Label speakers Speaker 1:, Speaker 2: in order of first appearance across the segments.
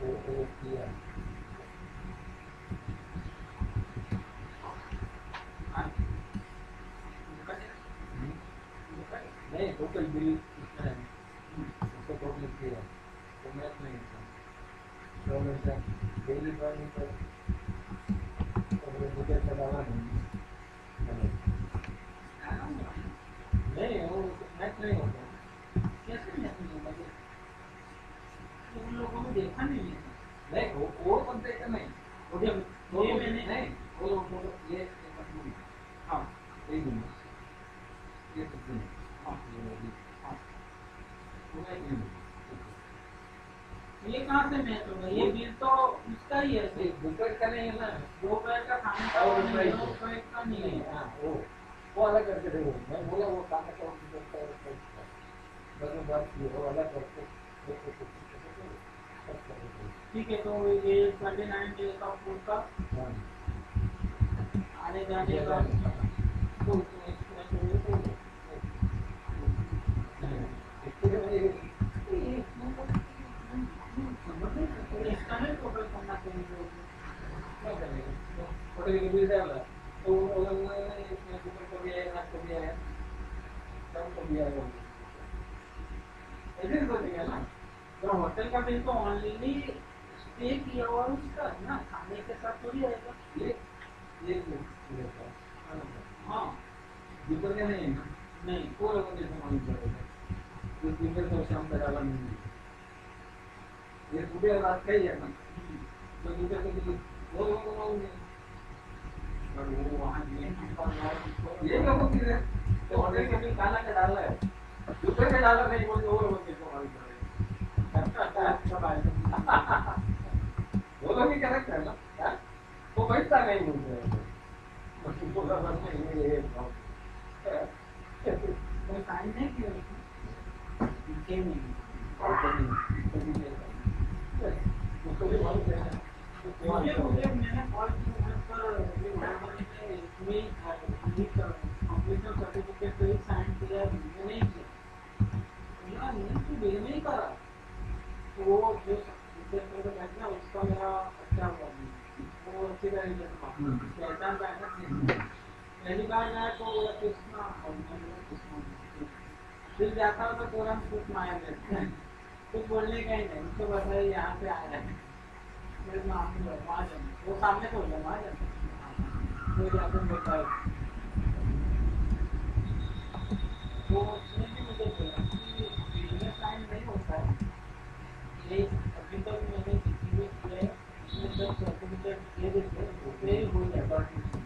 Speaker 1: वो किया नहीं टोटल बिल कितना है उसको टोटल किया तो मैथ नहीं था तो मैं डेली पानी पर मुझे चलाना नहीं वो मैथ नहीं होता कैसे मैथ नहीं होता उन लोगों ने देखा नहीं है नहीं वो बंदे का नहीं वो ये मैंने नहीं वो ये हाँ एक मिनट ये तो हाँ ये कहाँ से मैच होगा ये बिल तो उसका ही है दोपहर का नहीं है ना दोपहर का खाने का दोपहर का नहीं है हाँ वो अलग करके देखो मैं बोला वो खाने का बात की वो अलग करके ठीक है तो ये 29 डेज का फूड का आने जाने का इसका नहीं टोटल करना चाहिए होटल के बिल डाला तो इसमें ऊपर को भी है नाक को भी है सब को भी है ऐसे ही सोचेंगे ना तो होटल का बिल तो ऑनली स्टे किया हुआ उसका है ना खाने के साथ थोड़ी आएगा ये हाँ दुपहर नहीं नहीं पूरा बंदे सामान पड़ेगा तो दिन तो शाम तक डाला नहीं ये सुबह रात का ही है ना तो दुपहर के लिए वो लोग बनाओगे और वो वहाँ ये लोगों की तो होटल के बिल खाना का डाला है दुपहर का डाला नहीं बोलते वो लोग के सामान पड़ेगा वो लोग ही करेक्ट है ना वो बैठता नहीं मुझे बोला बस ये वो साइन नहीं किया पीछे नहीं उसको भी बहुत है मुझे मैंने कॉल किया पर इसमें कंप्लीशन सर्टिफिकेट पे साइन किया नहीं किया नहीं बिल नहीं करा तो वो जो बैठना उसका मेरा अच्छा हुआ वो अच्छी तरह पहचान पाया पहली बार जाए तो कृष्णा फिर जाता हो तो तुरंत कुछ माया देते हैं कुछ बोलने का ही नहीं उसको बस है यहाँ से आया है मेरे नाम वहाँ जाए वो सामने खोल जाए वहाँ जाए तो जाकर बोलता है तो उसने भी मुझे बोला कि बिजनेस टाइम नहीं होता है ये अभी तक मैंने किसी भी किया है इसमें जब सर्टिफिकेट दे देते उसमें ही हो जाता है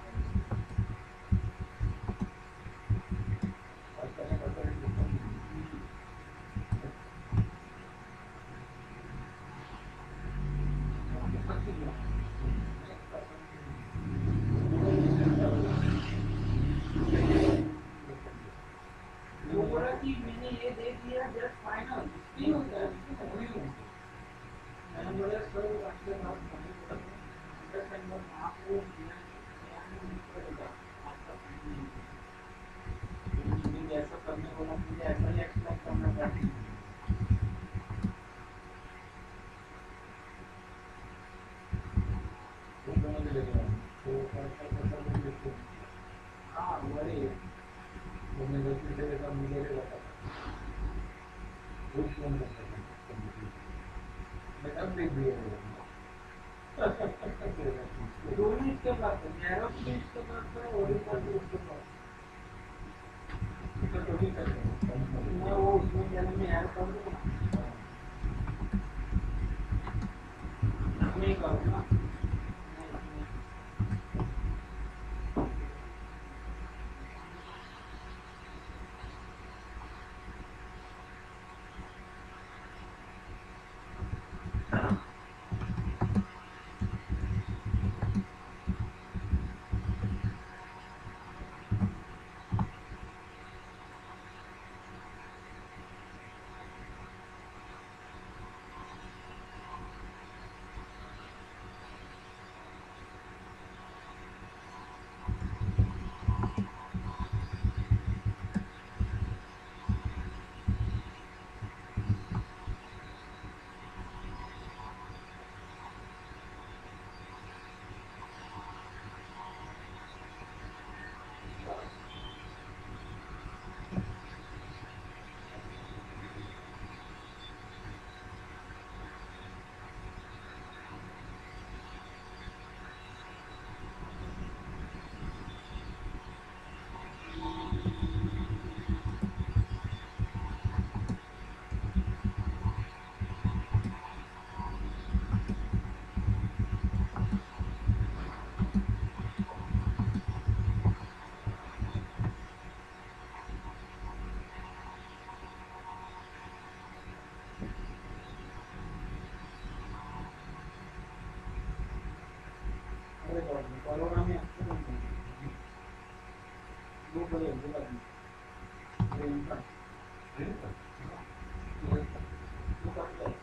Speaker 1: मैंने ये दे दिया जस्ट फाइनल नहीं होता है मैंने बोला सर आपसे बात आपको ऐसा करने वाला मुझे ऐसा ही एक्सपेक्ट करना चाहिए हाँ वही दोनों इसके पास है नैरो भी इसके पास है ओरिजिनल भी इसके पास मैं वो उसमें जाने में ऐड कर दूँ नहीं करूँगा Valora minha conta. Vou fazer, vou fazer. Entra. Entra. Vou fazer.